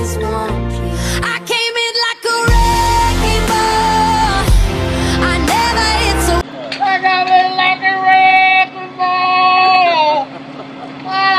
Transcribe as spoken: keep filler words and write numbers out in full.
just want you. I came in like a wrecking ball. I never hit so. I got it like a wrecking ball.